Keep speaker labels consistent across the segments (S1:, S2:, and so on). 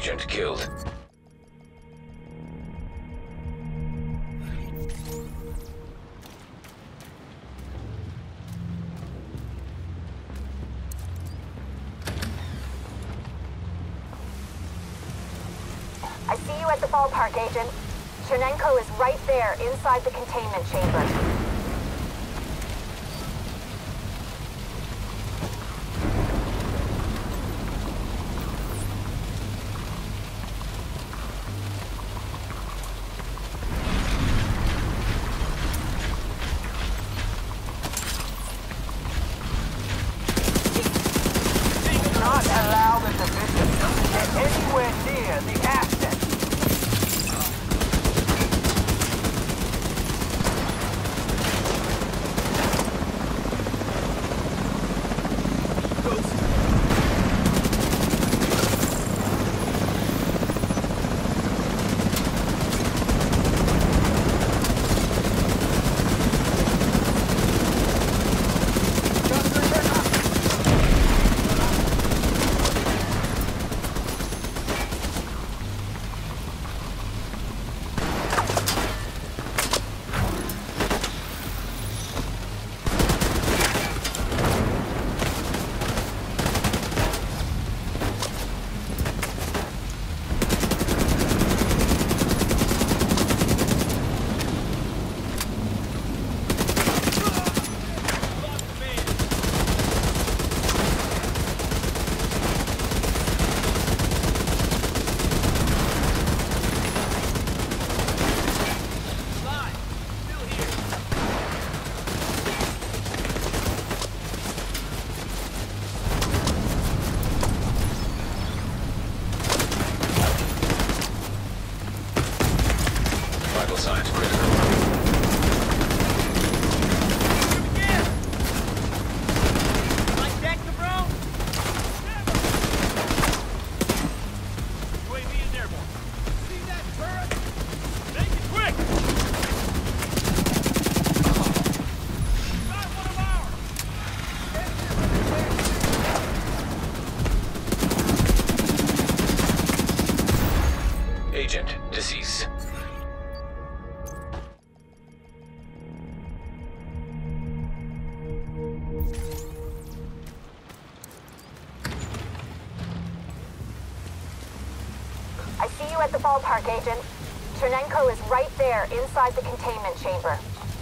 S1: Agent killed.
S2: I see you at the ballpark, Agent. Chernenko is right there, inside the containment chamber.
S3: Not allow the division to get anywhere near the asset.
S1: Vital signs critical. Agent deceased.
S2: I see you at the ballpark, Agent. Chernenko is right there, inside the containment chamber.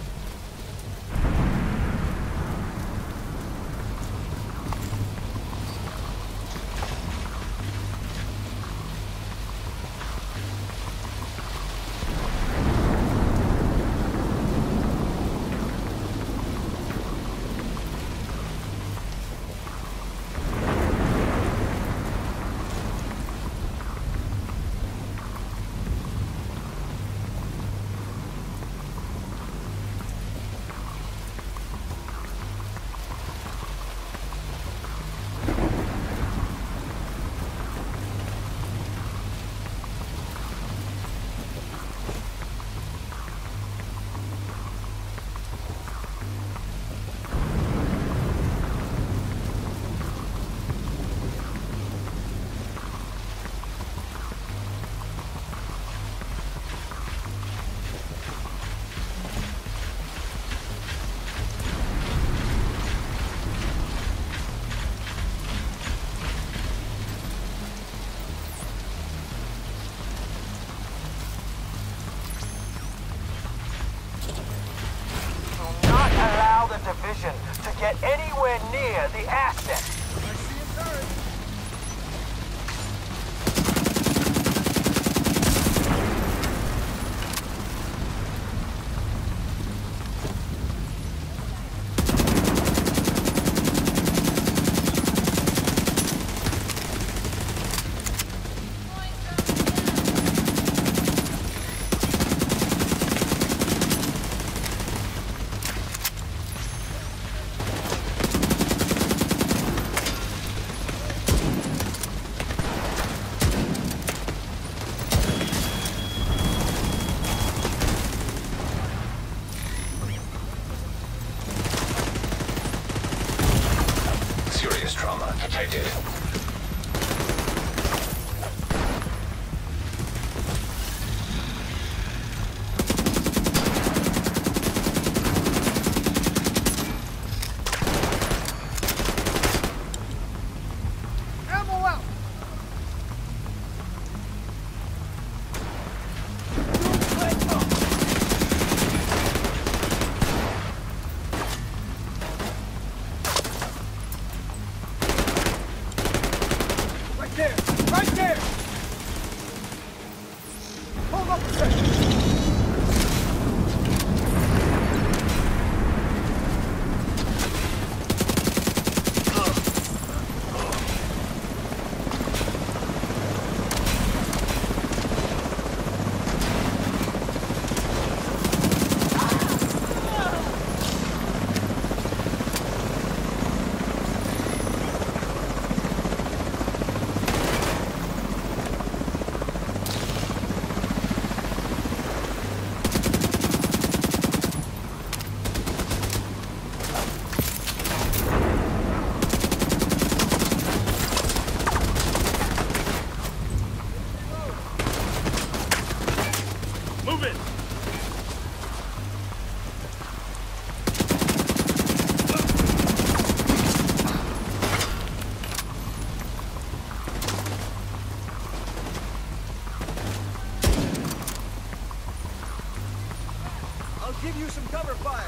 S2: Allow the division to get anywhere near the asset. I see a turret.
S1: Serious trauma detected.
S3: there! Right there! Hold up a second!
S4: Give you some cover fire.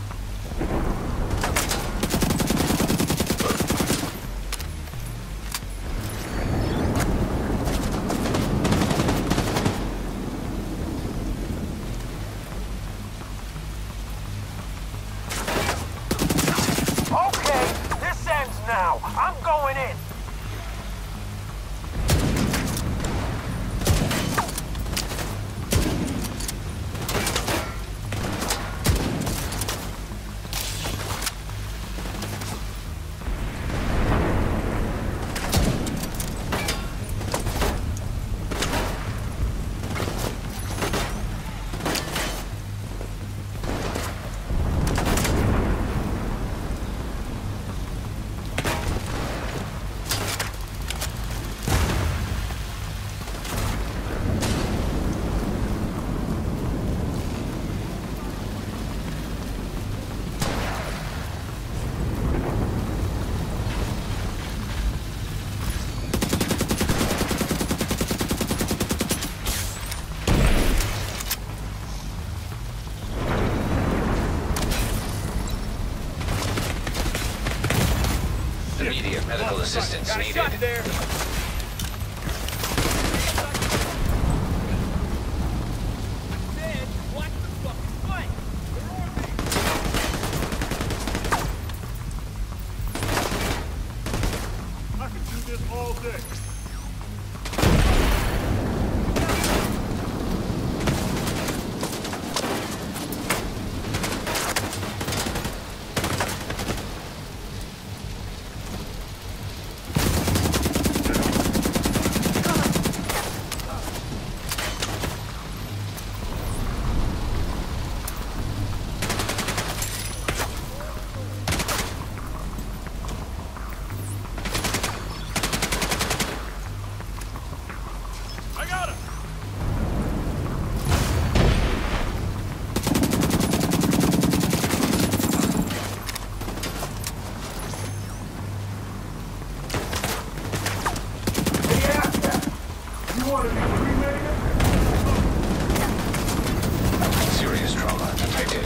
S3: Okay, this ends now. I'm going in.
S1: Immediate medical assistance
S4: Got a
S1: needed.
S4: shot there. Man, watch the fucking flank. They're on me.
S5: I could do this all day.
S1: Serious trauma detected.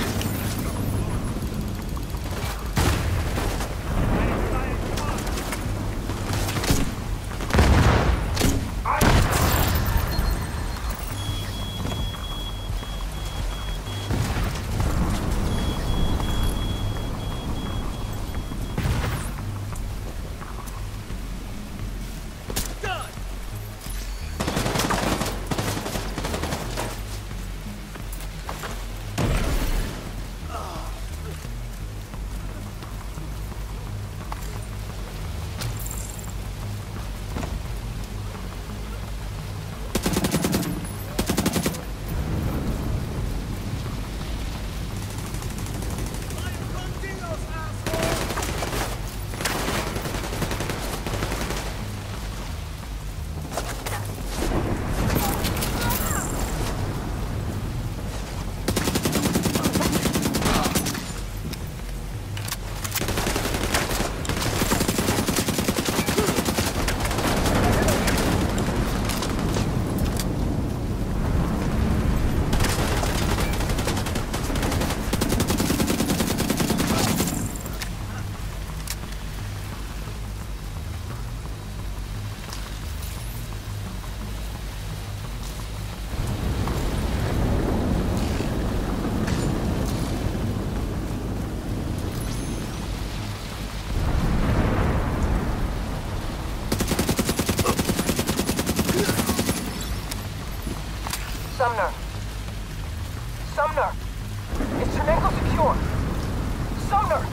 S3: Sumner. Sumner! Is Chernenko secure? Sumner!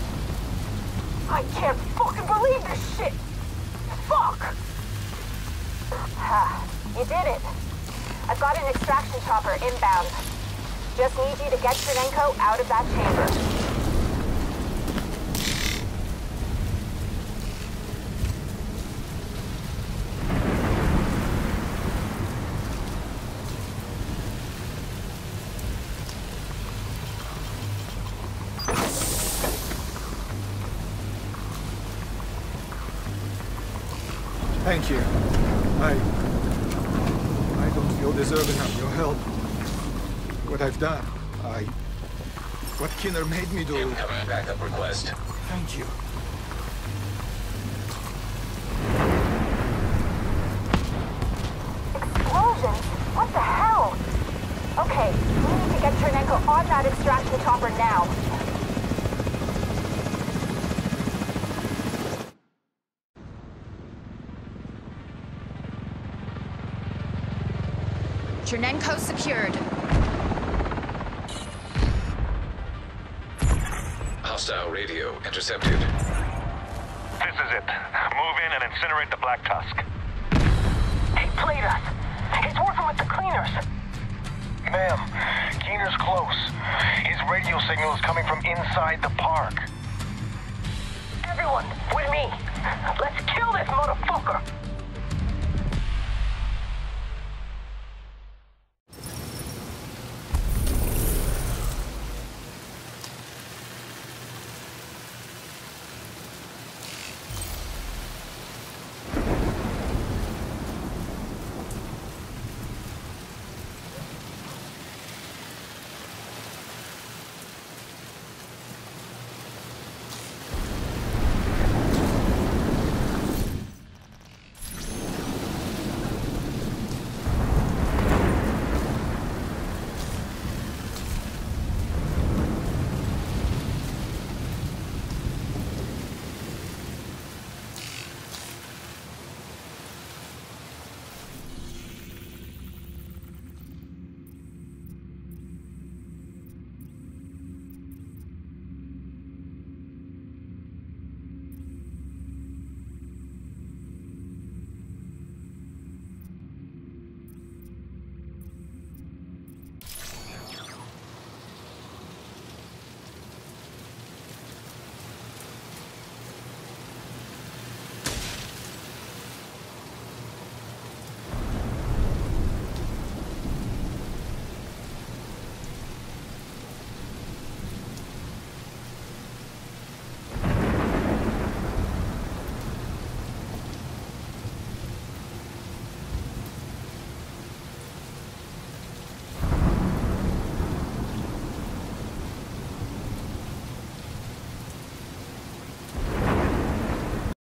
S3: I can't fucking believe this shit! Fuck!
S2: You did it. I've got an extraction chopper inbound. Just need you to get Chernenko out of that chamber.
S6: Thank you. I don't feel deserving of your help. What I've done, what Kinner made me do.
S1: Incoming backup request.
S6: Thank you.
S2: Explosions? What the hell? Okay, we need to get Chernenko on that extraction chopper now.
S7: Chernenko secured.
S1: Hostile radio intercepted.
S8: This is it. Move in and incinerate the Black Tusk.
S3: He played us. He's working with the cleaners.
S8: Ma'am, Keener's close. His radio signal is coming from inside the park.
S3: Everyone, with me. Let's kill this motherfucker.